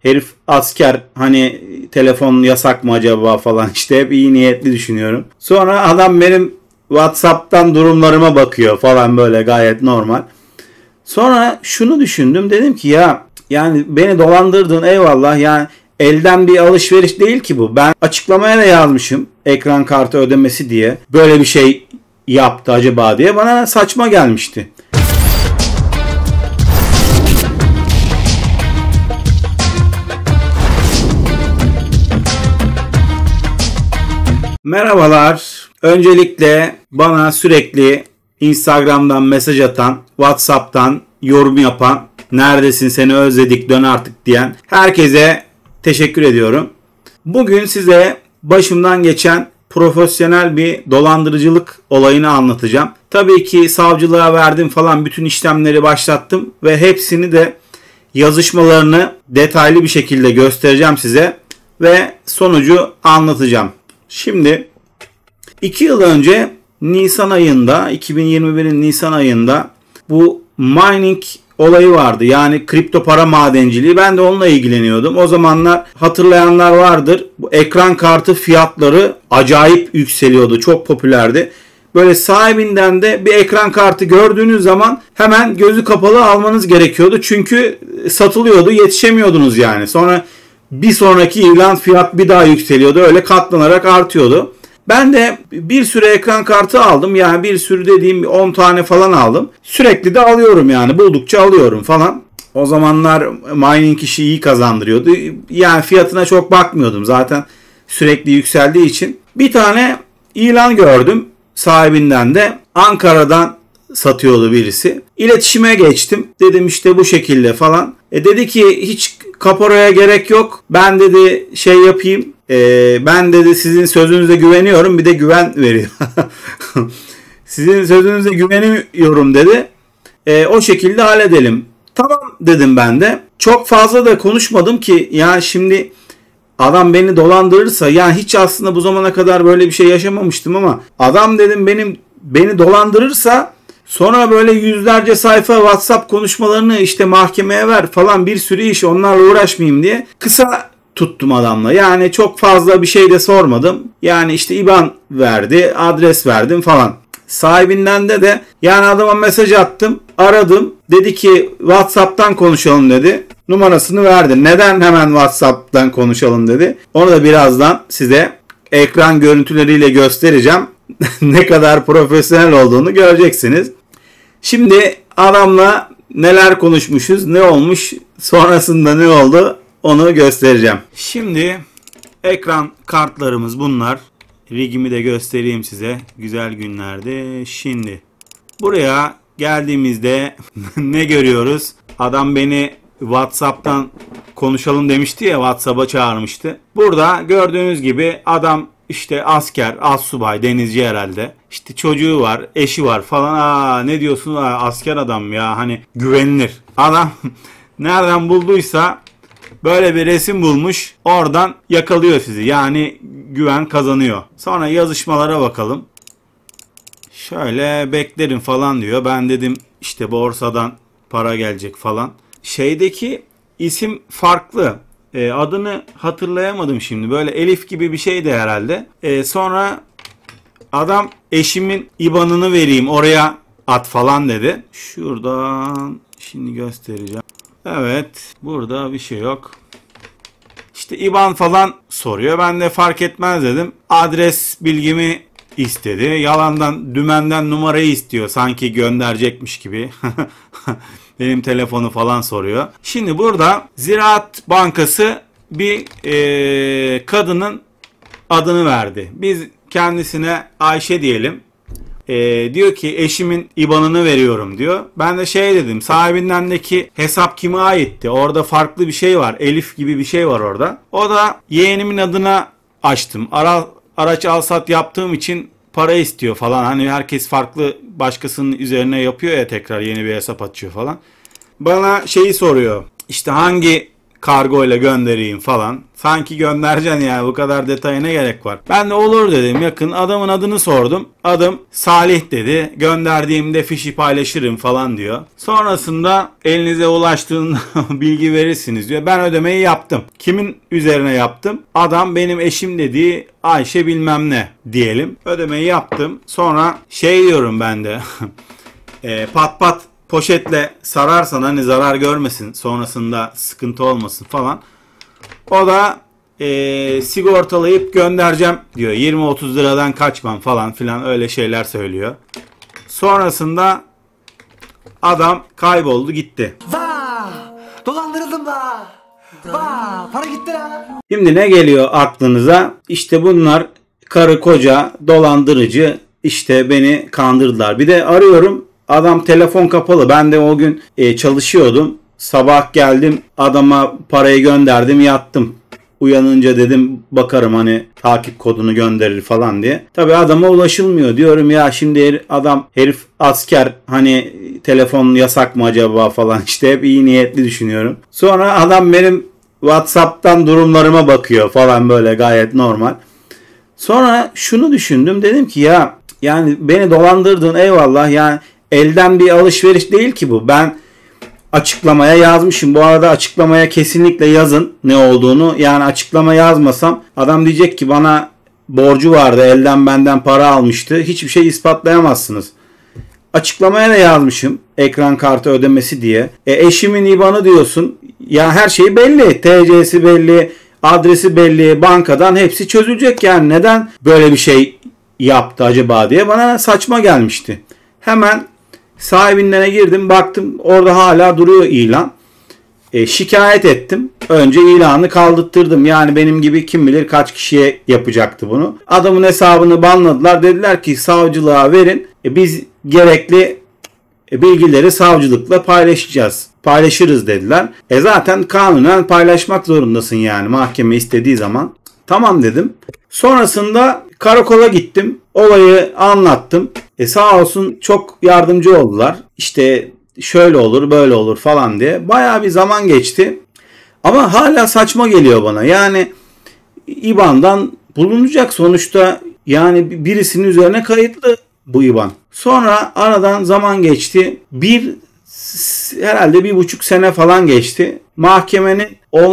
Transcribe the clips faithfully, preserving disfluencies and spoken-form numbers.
Herif asker, hani telefon yasak mı acaba falan, işte hep iyi niyetli düşünüyorum. Sonra adam benim WhatsApp'tan durumlarıma bakıyor falan, böyle gayet normal. Sonra şunu düşündüm, dedim ki ya yani beni dolandırdın, eyvallah, yani elden bir alışveriş değil ki bu. Ben açıklamaya da yazmışım ekran kartı ödemesi diye, böyle bir şey yaptı acaba diye, bana saçma gelmişti. Merhabalar. Öncelikle bana sürekli Instagram'dan mesaj atan, WhatsApp'tan yorum yapan, neredesin seni özledik dön artık diyen herkese teşekkür ediyorum. Bugün size başımdan geçen profesyonel bir dolandırıcılık olayını anlatacağım. Tabii ki savcılığa verdim falan, bütün işlemleri başlattım ve hepsini de yazışmalarını detaylı bir şekilde göstereceğim size ve sonucu anlatacağım. Şimdi iki yıl önce Nisan ayında, iki bin yirmi birin Nisan ayında bu mining olayı vardı. Yani kripto para madenciliği. Ben de onunla ilgileniyordum. O zamanlar hatırlayanlar vardır. Bu ekran kartı fiyatları acayip yükseliyordu. Çok popülerdi. Böyle sahibinden de bir ekran kartı gördüğünüz zaman hemen gözü kapalı almanız gerekiyordu. Çünkü satılıyordu. Yetişemiyordunuz yani. Sonra bir sonraki ilan fiyat bir daha yükseliyordu. Öyle katlanarak artıyordu. Ben de bir sürü ekran kartı aldım. Yani bir sürü dediğim on tane falan aldım. Sürekli de alıyorum yani. Buldukça alıyorum falan. O zamanlar mining işi iyi kazandırıyordu. Yani fiyatına çok bakmıyordum. Zaten sürekli yükseldiği için. Bir tane ilan gördüm. Sahibinden de Ankara'dan satıyordu birisi. İletişime geçtim. Dedim işte bu şekilde falan. E dedi ki hiç kaporaya gerek yok. Ben dedi şey yapayım. E, ben dedi sizin sözünüze güveniyorum. Bir de güven veriyor. Sizin sözünüze güveniyorum dedi. E, o şekilde halledelim. Tamam dedim ben de. Çok fazla da konuşmadım ki. Yani şimdi adam beni dolandırırsa, yani hiç aslında bu zamana kadar böyle bir şey yaşamamıştım ama adam dedim benim beni dolandırırsa sonra böyle yüzlerce sayfa WhatsApp konuşmalarını işte mahkemeye ver falan, bir sürü iş, onlarla uğraşmayayım diye kısa tuttum adamla. Yani çok fazla bir şey de sormadım. Yani işte IBAN verdi, adres verdim falan. Sahibinden de de yani adama mesaj attım, aradım. Dedi ki WhatsApp'tan konuşalım dedi. Numarasını verdi. Neden hemen WhatsApp'tan konuşalım dedi. Onu da birazdan size ekran görüntüleriyle göstereceğim. Ne kadar profesyonel olduğunu göreceksiniz. Şimdi adamla neler konuşmuşuz, ne olmuş, sonrasında ne oldu onu göstereceğim. Şimdi ekran kartlarımız bunlar. Rigimi de göstereyim size. Güzel günlerde. Şimdi buraya geldiğimizde ne görüyoruz? Adam beni WhatsApp'tan konuşalım demişti ya, WhatsApp'a çağırmıştı. Burada gördüğünüz gibi adam işte asker, astsubay, denizci herhalde. İşte çocuğu var, eşi var falan. Aa ne diyorsun? Aa, asker adam ya, hani güvenilir. Adam nereden bulduysa böyle bir resim bulmuş, oradan yakalıyor sizi. Yani güven kazanıyor. Sonra yazışmalara bakalım. Şöyle beklerim falan diyor. Ben dedim işte borsadan para gelecek falan. Şeydeki isim farklı. E, adını hatırlayamadım şimdi. Böyle Elif gibi bir şeydi herhalde. E, sonra adam eşimin IBAN'ını vereyim oraya at falan dedi. Şuradan şimdi göstereceğim. Evet, burada bir şey yok. İşte IBAN falan soruyor. Ben de fark etmez dedim. Adres bilgimi istedi. Yalandan dümenden numarayı istiyor. Sanki gönderecekmiş gibi. Benim telefonu falan soruyor. Şimdi burada Ziraat Bankası bir e, kadının adını verdi. Biz kendisine Ayşe diyelim. E, diyor ki eşimin IBAN'ını veriyorum diyor. Ben de şey dedim, sahibindendeki hesap kime aitti? Orada farklı bir şey var. Elif gibi bir şey var orada. O da yeğenimin adına açtım. Ara, araç alsat yaptığım için para istiyor falan. Hani herkes farklı başkasının üzerine yapıyor ya, tekrar yeni bir hesap açıyor falan. Bana şeyi soruyor. İşte hangi kargo ile göndereyim falan. Sanki göndereceksin yani, bu kadar detaya ne gerek var? Ben de olur dedim, yakın. Adamın adını sordum. Adım Salih dedi. Gönderdiğimde fişi paylaşırım falan diyor. Sonrasında elinize ulaştığında bilgi verirsiniz diyor. Ben ödemeyi yaptım. Kimin üzerine yaptım? Adam benim eşim dediği Ayşe bilmem ne diyelim. Ödemeyi yaptım. Sonra şey diyorum ben de e, pat pat poşetle sararsan hani zarar görmesin, sonrasında sıkıntı olmasın falan. O da e, sigortalayıp göndereceğim diyor. yirmi otuz liradan kaçmam falan filan, öyle şeyler söylüyor. Sonrasında adam kayboldu gitti. Vaa! Dolandırıldım da. Vaa! Para gitti la. Şimdi ne geliyor aklınıza? İşte bunlar karı koca dolandırıcı, işte beni kandırdılar. Bir de arıyorum, adam telefon kapalı. Ben de o gün e, çalışıyordum. Sabah geldim, adama parayı gönderdim, yattım. Uyanınca dedim bakarım hani takip kodunu gönderir falan diye. Tabii adama ulaşılmıyor. Diyorum ya şimdi adam herif asker, hani telefon yasak mı acaba falan, işte hep iyi niyetli düşünüyorum. Sonra adam benim WhatsApp'tan durumlarıma bakıyor falan, böyle gayet normal. Sonra şunu düşündüm, dedim ki ya yani beni dolandırdın eyvallah, yani elden bir alışveriş değil ki bu. Ben açıklamaya yazmışım. Bu arada açıklamaya kesinlikle yazın ne olduğunu. Yani açıklama yazmasam adam diyecek ki bana borcu vardı, elden benden para almıştı. Hiçbir şey ispatlayamazsınız. Açıklamaya da yazmışım ekran kartı ödemesi diye. E, eşimin İ B A N'ı diyorsun. Ya her şey belli. T C'si belli, adresi belli, bankadan hepsi çözülecek yani. Neden böyle bir şey yaptı acaba diye bana saçma gelmişti. Hemen sahibinden girdim, baktım orada hala duruyor ilan. E, şikayet ettim. Önce ilanı kaldırttırdım. Yani benim gibi kim bilir kaç kişiye yapacaktı bunu. Adamın hesabını banladılar. Dediler ki savcılığa verin. E, biz gerekli e, bilgileri savcılıkla paylaşacağız. Paylaşırız dediler. E zaten kanunen paylaşmak zorundasın yani, mahkeme istediği zaman. Tamam dedim. Sonrasında karakola gittim. Olayı anlattım. E sağ olsun çok yardımcı oldular. İşte şöyle olur böyle olur falan diye. Bayağı bir zaman geçti. Ama hala saçma geliyor bana. Yani İ B A N'dan bulunacak sonuçta, yani birisinin üzerine kayıtlı bu İ B A N. Sonra aradan zaman geçti. Bir herhalde bir buçuk sene falan geçti. Mahkemenin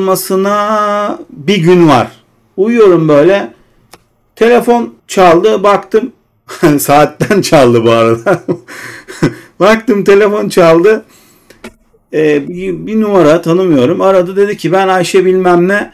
olmasına bir gün var. Uyuyorum böyle. Telefon çaldı, baktım. Saatten çaldı bu arada. Baktım telefon çaldı. Ee, bir, bir numara tanımıyorum. Aradı, dedi ki ben Ayşe bilmem ne.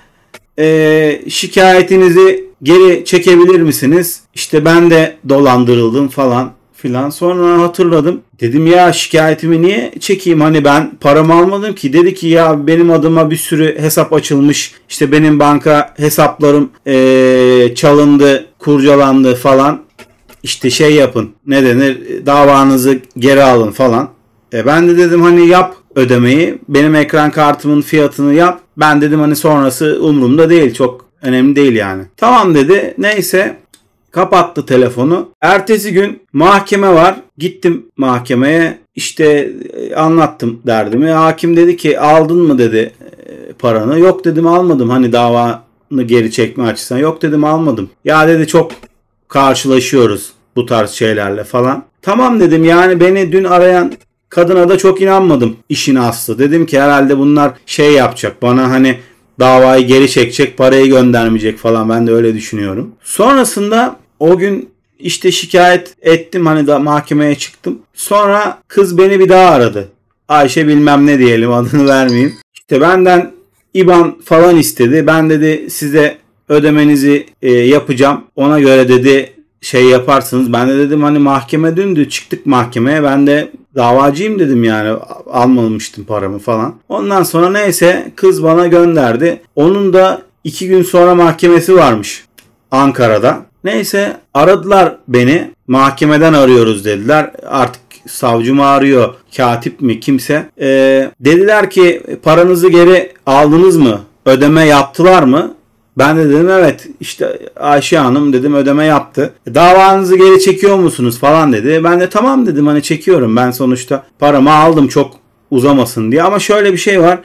Ee, şikayetinizi geri çekebilir misiniz? İşte ben de dolandırıldım falan filan. Sonra hatırladım. Dedim ya şikayetimi niye çekeyim? Hani ben paramı almadım ki. Dedi ki ya benim adıma bir sürü hesap açılmış. İşte benim banka hesaplarım ee, çalındı, kurcalandı falan. İşte şey yapın, ne denir, davanızı geri alın falan. E ben de dedim hani yap ödemeyi. Benim ekran kartımın fiyatını yap. Ben dedim hani sonrası umurumda değil. Çok önemli değil yani. Tamam dedi. Neyse. Kapattı telefonu. Ertesi gün mahkeme var. Gittim mahkemeye. İşte anlattım derdimi. Hakim dedi ki aldın mı dedi paranı. Yok dedim almadım. Hani davanı geri çekme açısından. Yok dedim almadım. Ya dedi çok karşılaşıyoruz bu tarz şeylerle falan. Tamam dedim, yani beni dün arayan kadına da çok inanmadım işin aslı. Dedim ki herhalde bunlar şey yapacak, bana hani davayı geri çekecek, parayı göndermeyecek falan, ben de öyle düşünüyorum. Sonrasında o gün işte şikayet ettim, hani da mahkemeye çıktım. Sonra kız beni bir daha aradı. Ayşe bilmem ne diyelim, adını vermeyeyim. İşte benden İ B A N falan istedi. Ben dedi size ödemenizi e, yapacağım. Ona göre dedi şey yaparsınız. Ben de dedim hani mahkeme dündü, çıktık mahkemeye. Ben de davacıyım dedim, yani almamıştım paramı falan. Ondan sonra neyse kız bana gönderdi. Onun da iki gün sonra mahkemesi varmış Ankara'da. Neyse aradılar beni. Mahkemeden arıyoruz dediler. Artık savcı mı arıyor, katip mi, kimse. Ee, dediler ki paranızı geri aldınız mı? Ödeme yaptılar mı? Ben de dedim evet, işte Ayşe Hanım dedim ödeme yaptı. Davanızı geri çekiyor musunuz falan dedi. Ben de tamam dedim, hani çekiyorum, ben sonuçta paramı aldım çok uzamasın diye. Ama şöyle bir şey var.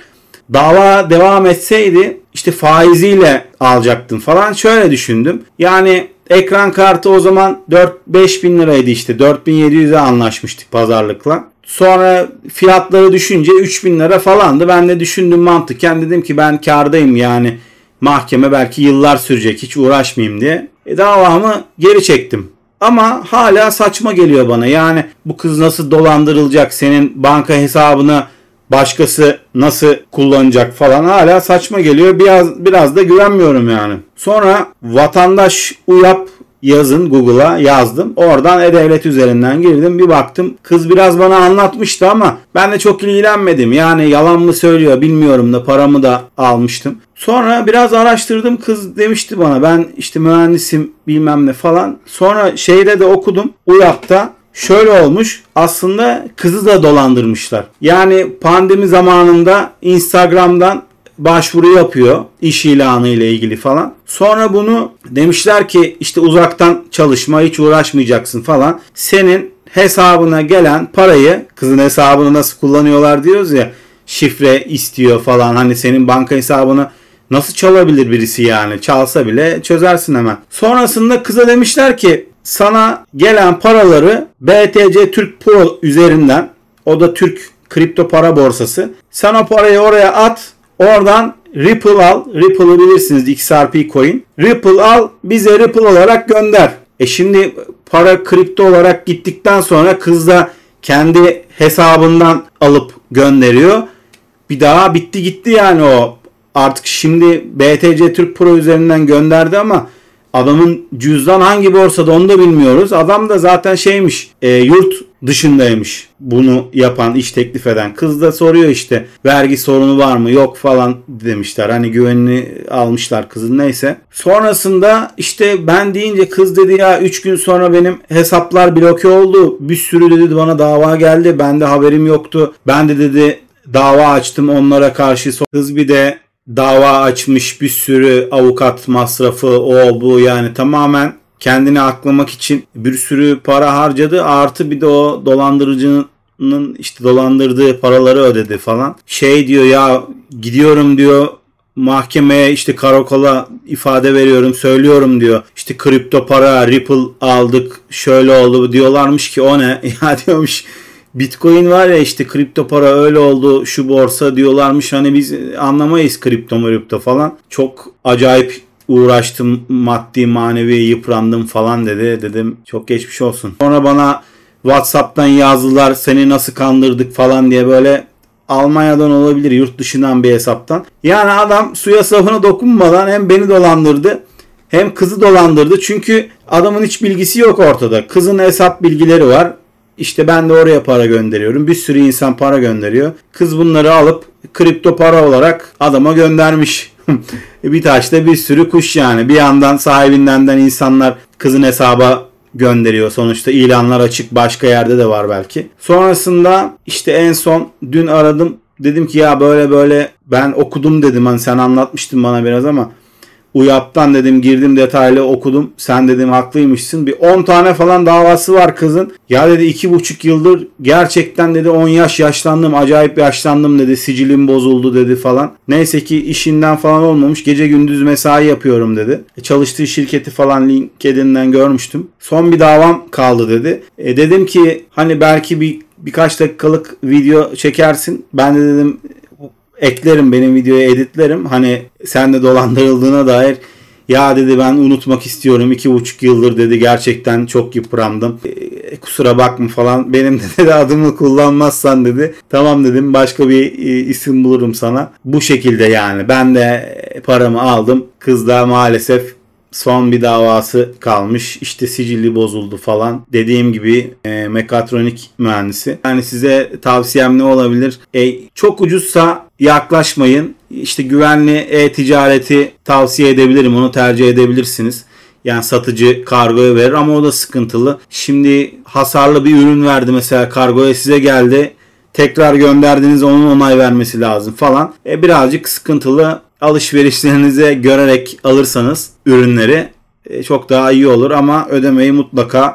dava devam etseydi işte faiziyle alacaktım falan, şöyle düşündüm. Yani ekran kartı o zaman dört beş bin liraydı, işte dört bin yedi yüze anlaşmıştık pazarlıkla. Sonra fiyatları düşünce üç bin lira falandı. Ben de düşündüm mantıken, dedim ki ben kârdayım yani, mahkeme belki yıllar sürecek, hiç uğraşmayayım diye. E, davamı geri çektim. Ama hala saçma geliyor bana. Yani bu kız nasıl dolandırılacak, senin banka hesabını başkası nasıl kullanacak falan, hala saçma geliyor. Biraz biraz da güvenmiyorum yani. Sonra vatandaş uyap yazın Google'a yazdım. Oradan E-Devlet üzerinden girdim. Bir baktım kız biraz bana anlatmıştı ama ben de çok ilgilenmedim. Yani yalan mı söylüyor bilmiyorum da, paramı da almıştım. Sonra biraz araştırdım. Kız demişti bana ben işte mühendisim bilmem ne falan. Sonra şeyde de okudum. Uyap'ta şöyle olmuş. Aslında kızı da dolandırmışlar. Yani pandemi zamanında Instagram'dan başvuru yapıyor iş ilanı ile ilgili falan. Sonra bunu demişler ki işte uzaktan çalışma, hiç uğraşmayacaksın falan. Senin hesabına gelen parayı, kızın hesabını nasıl kullanıyorlar diyoruz ya, şifre istiyor falan. Hani senin banka hesabını nasıl çalabilir birisi yani? Çalsa bile çözersin hemen. Sonrasında kıza demişler ki sana gelen paraları B T C Türk Pro üzerinden, o da Türk kripto para borsası. Sen o parayı oraya at. Oradan Ripple al. Ripple'ı bilirsiniz, X R P coin. Ripple al, bize Ripple olarak gönder. E şimdi para kripto olarak gittikten sonra kız da kendi hesabından alıp gönderiyor. Bir daha bitti gitti yani o. Artık şimdi B T C Türk Pro üzerinden gönderdi ama adamın cüzdan hangi borsada onu da bilmiyoruz. Adam da zaten şeymiş, e, yurt dışındaymış bunu yapan, iş teklif eden. Kız da soruyor işte vergi sorunu var mı, yok falan demişler. Hani güvenini almışlar kızın, neyse. Sonrasında işte ben deyince kız dedi ya üç gün sonra benim hesaplar bloke oldu. Bir sürü dedi bana dava geldi. Bende haberim yoktu. Ben de dedi dava açtım onlara karşı. Kız bir de dava açmış, bir sürü avukat masrafı, o bu, yani tamamen kendini aklamak için bir sürü para harcadı. Artı bir de o dolandırıcının işte dolandırdığı paraları ödedi falan. Şey diyor ya, gidiyorum diyor mahkemeye, işte karakola ifade veriyorum, söylüyorum diyor. İşte kripto para, Ripple aldık, şöyle oldu diyorlarmış ki o ne? Ya diyormuş Bitcoin var ya, işte kripto para öyle oldu, şu borsa diyorlarmış, hani biz anlamayız kripto kripto falan. Çok acayip uğraştım, maddi manevi yıprandım falan dedi. Dedim çok geçmiş olsun. Sonra bana WhatsApp'tan yazdılar seni nasıl kandırdık falan diye, böyle Almanya'dan olabilir, yurt dışından bir hesaptan. Yani adam suya sabuna dokunmadan hem beni dolandırdı hem kızı dolandırdı. Çünkü adamın hiç bilgisi yok ortada. Kızın hesap bilgileri var. İşte ben de oraya para gönderiyorum. Bir sürü insan para gönderiyor. Kız bunları alıp kripto para olarak adama göndermiş. Bir taşta bir sürü kuş yani. Bir yandan sahibinden insanlar kızın hesaba gönderiyor. Sonuçta ilanlar açık, başka yerde de var belki. Sonrasında işte en son dün aradım. Dedim ki ya böyle böyle ben okudum dedim. Hani sen anlatmıştın bana biraz ama Uyap'tan dedim girdim, detaylı okudum. Sen dedim haklıymışsın. Bir on tane falan davası var kızın. Ya dedi iki buçuk yıldır gerçekten dedi on yaş yaşlandım. Acayip yaşlandım dedi. Sicilim bozuldu dedi falan. Neyse ki işinden falan olmamış. Gece gündüz mesai yapıyorum dedi. E, çalıştığı şirketi falan LinkedIn'den görmüştüm. Son bir davam kaldı dedi. E, dedim ki hani belki bir birkaç dakikalık video çekersin. Ben de dedim eklerim, benim videoya editlerim. Hani sen de dolandırıldığına dair. Ya dedi ben unutmak istiyorum. iki buçuk yıldır dedi gerçekten çok yıprandım. E, kusura bakma falan. Benim de dedi adımı kullanmazsan dedi. Tamam dedim, başka bir e, isim bulurum sana. Bu şekilde yani. Ben de paramı aldım. Kız da maalesef son bir davası kalmış. İşte sicili bozuldu falan. Dediğim gibi e, mekatronik mühendisi. Yani size tavsiyem ne olabilir? E, çok ucuzsa yaklaşmayın. İşte güvenli e-ticareti tavsiye edebilirim. Onu tercih edebilirsiniz. Yani satıcı kargoya verir ama o da sıkıntılı. Şimdi hasarlı bir ürün verdi mesela, kargoya size geldi. Tekrar gönderdiniz, onun onay vermesi lazım falan. E, birazcık sıkıntılı. Alışverişlerinize görerek alırsanız ürünleri e, çok daha iyi olur ama ödemeyi mutlaka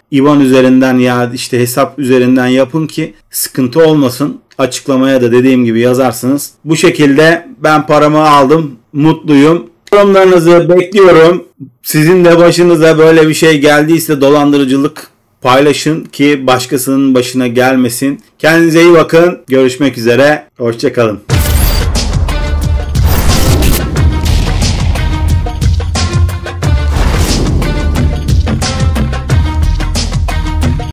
I B A N üzerinden ya işte hesap üzerinden yapın ki sıkıntı olmasın. Açıklamaya da dediğim gibi yazarsınız. Bu şekilde ben paramı aldım. Mutluyum. Yorumlarınızı bekliyorum. Sizin de başınıza böyle bir şey geldiyse dolandırıcılık paylaşın ki başkasının başına gelmesin. Kendinize iyi bakın. Görüşmek üzere. Hoşça kalın.